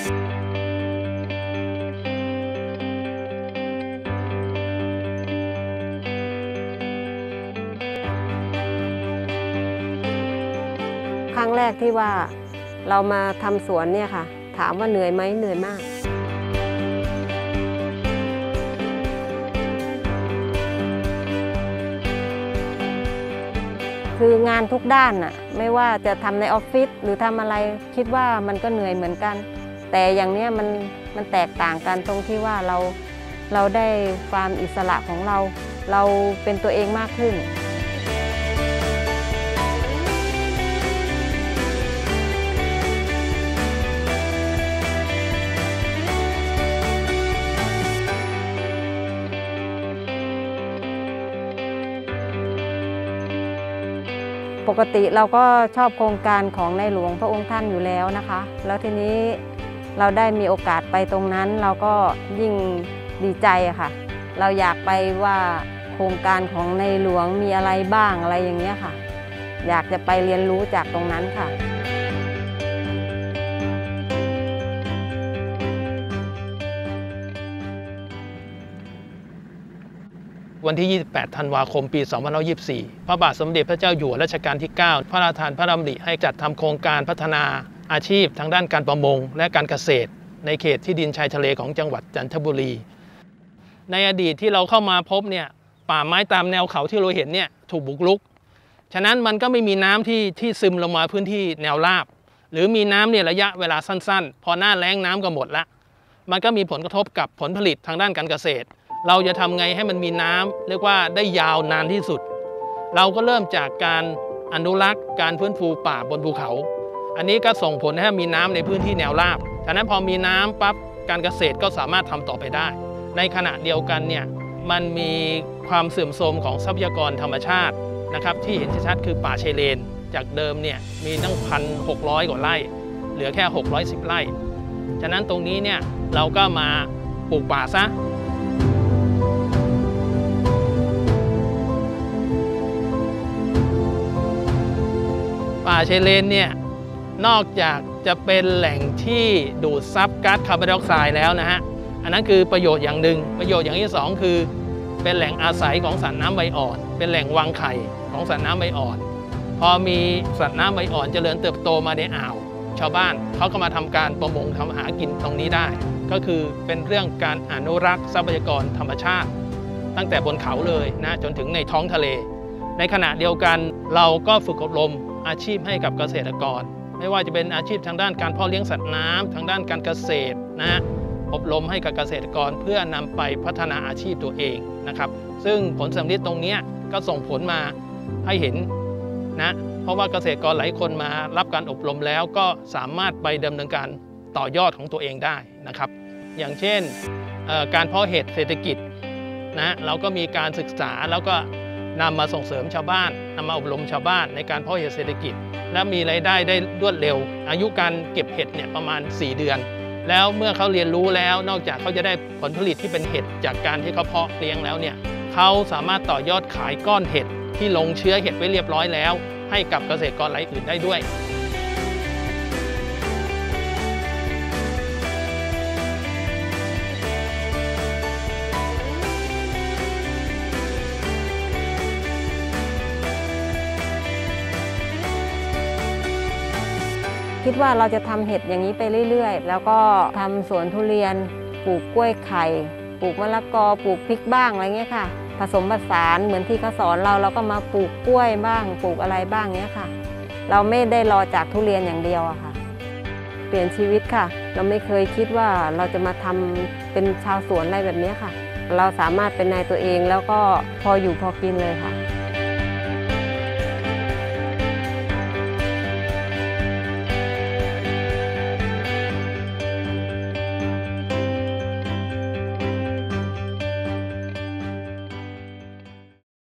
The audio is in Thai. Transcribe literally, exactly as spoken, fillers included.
ครั้งแรกที่ว่าเรามาทำสวนเนี่ยค่ะถามว่าเหนื่อยไหมเหนื่อยมากคืองานทุกด้านน่ะไม่ว่าจะทำในออฟฟิศหรือทำอะไรคิดว่ามันก็เหนื่อยเหมือนกันแต่อย่างเนี้ยมันมันแตกต่างกันตรงที่ว่าเราเราได้ความอิสระของเราเราเป็นตัวเองมากขึ้นปกติเราก็ชอบโครงการของในหลวงพระองค์ท่านอยู่แล้วนะคะแล้วทีนี้เราได้มีโอกาสไปตรงนั้นเราก็ยิ่งดีใจอะค่ะเราอยากไปว่าโครงการของในหลวงมีอะไรบ้างอะไรอย่างเงี้ยค่ะอยากจะไปเรียนรู้จากตรงนั้นค่ะวันที่ ยี่สิบแปด ธันวาคม ปี สองพันห้าร้อยยี่สิบสี่ พระบาทสมเด็จพระเจ้าอยู่หัวรัชกาลที่ เก้า พระราชทานพระดำริให้จัดทำโครงการพัฒนาอาชีพทางด้านการประมงและการเกษตรในเขตที่ดินชายทะเลของจังหวัดจันทบุรีในอดีตที่เราเข้ามาพบเนี่ยป่าไม้ตามแนวเขาที่เราเห็นเนี่ยถูกบุกรุกฉะนั้นมันก็ไม่มีน้ำที่ที่ซึมลงมาพื้นที่แนวราบหรือมีน้ำเนี่ยระยะเวลาสั้นๆพอหน้าแล้งน้ำก็หมดละมันก็มีผลกระทบกับผลผลิตทางด้านการเกษตรเราจะทำไงให้มันมีน้ำเรียกว่าได้ยาวนานที่สุดเราก็เริ่มจากการอนุรักษ์การฟื้นฟูป่าบนภูเขาอันนี้ก็ส่งผลให้มีน้ำในพื้นที่แนวราบฉะนั้นพอมีน้ำปั๊บการเกษตรก็สามารถทำต่อไปได้ในขณะเดียวกันเนี่ยมันมีความเสื่อมโทรมของทรัพยากรธรรมชาตินะครับที่เห็นชัดๆคือป่าชายเลนจากเดิมเนี่ยมีตั้ง หนึ่งพันหกร้อย กว่าไร่เหลือแค่หกร้อยสิบไร่ฉะนั้นตรงนี้เนี่ยเราก็มาปลูกป่าซะป่าชายเลนเนี่ยนอกจากจะเป็นแหล่งที่ดูดซับก๊าซคาร์บอนไดออกไซด์แล้วนะฮะอันนั้นคือประโยชน์อย่างหนึ่งประโยชน์อย่างที่สองคือเป็นแหล่งอาศัยของสัตว์น้ำใบอ่อนเป็นแหล่งวางไข่ของสัตว์น้ำใบอ่อนพอมีสัตว์น้ำใบอ่อนเจริญเติบโตมาในอ่าวชาวบ้านเขาก็มาทำการประมงทำหากินตรงนี้ได้ก็คือเป็นเรื่องการอนุรักษ์ทรัพยากรธรรมชาติตั้งแต่บนเขาเลยนะจนถึงในท้องทะเลในขณะเดียวกันเราก็ฝึกอบรมอาชีพให้กับเกษตรกรไม่ว่าจะเป็นอาชีพทางด้านการเพาะเลี้ยงสัตว์น้ำทางด้านการเกษตรนะอบรมให้กับเกษตรกรเพื่อนำไปพัฒนาอาชีพตัวเองนะครับซึ่งผลสำลิดตรงนี้ก็ส่งผลมาให้เห็นนะเพราะว่าเกษตรกรหลายคนมารับการอบรมแล้วก็สามารถไปดำเนินการต่อยอดของตัวเองได้นะครับอย่างเช่นการเพาะเห็ดเศรษฐกิจนะเราก็มีการศึกษาแล้วก็นำมาส่งเสริมชาวบ้านนำมาอบรมชาวบ้านในการเพาะเห็ดเศรษฐกิจและมีรายได้ได้รวดเร็วอายุการเก็บเห็ดเนี่ยประมาณสี่เดือนแล้วเมื่อเขาเรียนรู้แล้วนอกจากเขาจะได้ผลผลิตที่เป็นเห็ดจากการที่เขาเพาะเลี้ยงแล้วเนี่ยเขาสามารถต่อยอดขายก้อนเห็ดที่ลงเชื้อเห็ดไว้เรียบร้อยแล้วให้กับเกษตรกรรายอื่นได้ด้วยคิดว่าเราจะทำเห็ดอย่างนี้ไปเรื่อยๆแล้วก็ทำสวนทุเรียนปลูกกล้วยไข่ปลูกมะละกอปลูกพริกบ้างอะไรเงี้ยค่ะผสมผสานเหมือนที่เขาสอนเราเราก็มาปลูกกล้วยบ้างปลูกอะไรบ้างเงี้ยค่ะเราไม่ได้รอจากทุเรียนอย่างเดียวอะค่ะเปลี่ยนชีวิตค่ะเราไม่เคยคิดว่าเราจะมาทำเป็นชาวสวนอะไรแบบนี้ค่ะเราสามารถเป็นนายตัวเองแล้วก็พออยู่พอกินเลยค่ะ